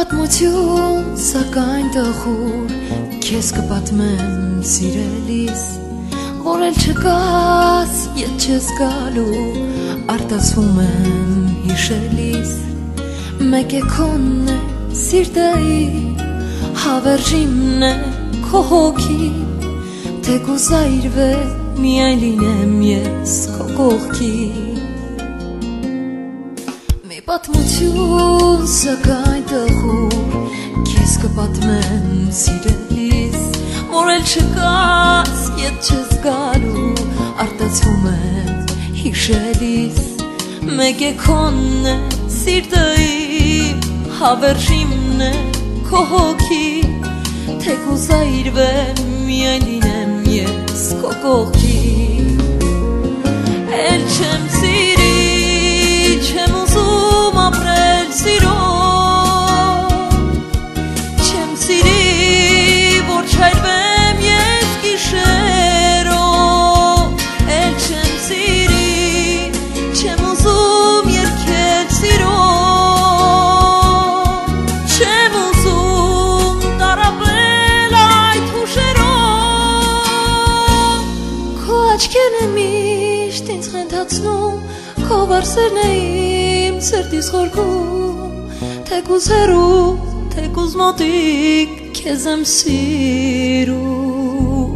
պատմություն, սակայն տխուր, քեզ կպատմեմ սիրելիս, որ էլ չկաս, ետ չես գալու, արտասվում եմ հիշելիս, մեկ է քոնն է սիրտեի, հավերժիմն է քո հոգի, թեկուզ այրվե միայն լինեմ ես քո կողքի, մի պատմություն, սակայն տխուր, քեզ կպատմեմ սիրելիս, որ էլ չկաս, ետ չես գալու, արտացվում եմ հիշելիս, մեկ է քոնն է սիրտեի, հավերժիմն է քո հոգի, թեկուզ այրվեմ միայն լինեմ ես քո կողքի, էլ չեմ սիրի, չեմ ուզում ապրել սիրով, չեմ սիրի, որ չայրվեմ ես գիշերով, էլ չեմ սիրի, չեմ ուզում երգել սիրով, չեմ ուզում տարապել այդ հուշերով, քո աչքերն են միշտ ինձ խենթացնում, քո վարսերն է իմ սրտիս խորքում, թեկուզ հեռու, թեկուզ մոտիկ, քեզ եմ սիրում,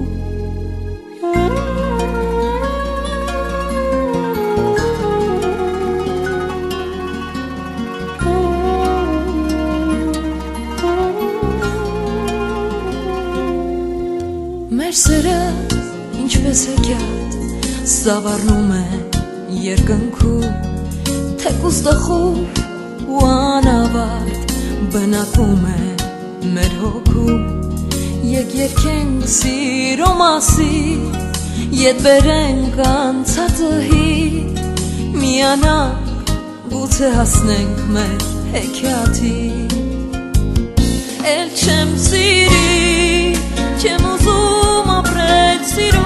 մեր սերը ինչպես է կյատ, զավարնում է երկնքում, թեկուզ տխուր ու անավարտ, բնակվում է մեր հոգում, եկ երգենք սիրո մասին, ետ բերենք անցածըհի, միանանք, գուցե հասնենք մեր հեքիաթի, էլ չեմ սիրի, չեմ ուզում ապրել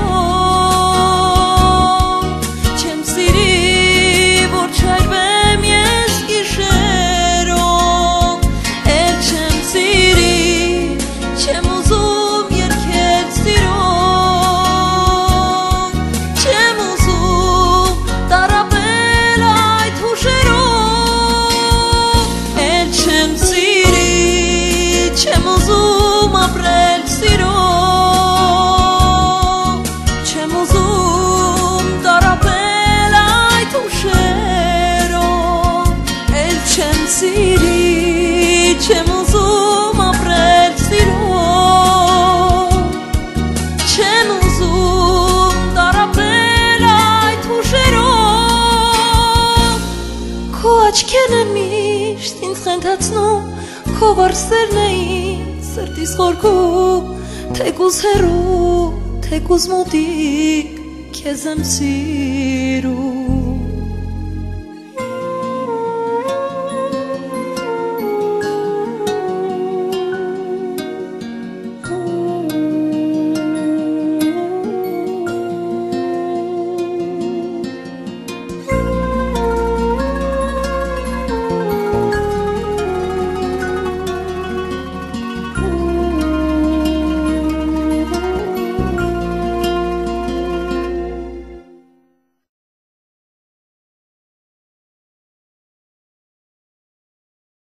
սիրով, չեմ սիրի, որ չայրվեմ ես գիշերով, էլ չեմ սիրի, չեմ ուզում երգել սիրով, չեմ ուզում տարապել այդ հուշերով, էլ չեմ սիրի, չեմ ուզում ապրել սիրով, չեմ ուզում տարապել այդ հուշերով, էլ չեմ սիրի, չեմ ուզում ապրել սիրով, չեմ ուզում տարապել այդ հուշերով, քո աչքերն են միշտ ինձ խենթացնում, քո վարսերն է իմ սրտիս խորքում, թեկուզ հեռու, թեկուզ մոտիկ, քեզ եմ սիրում,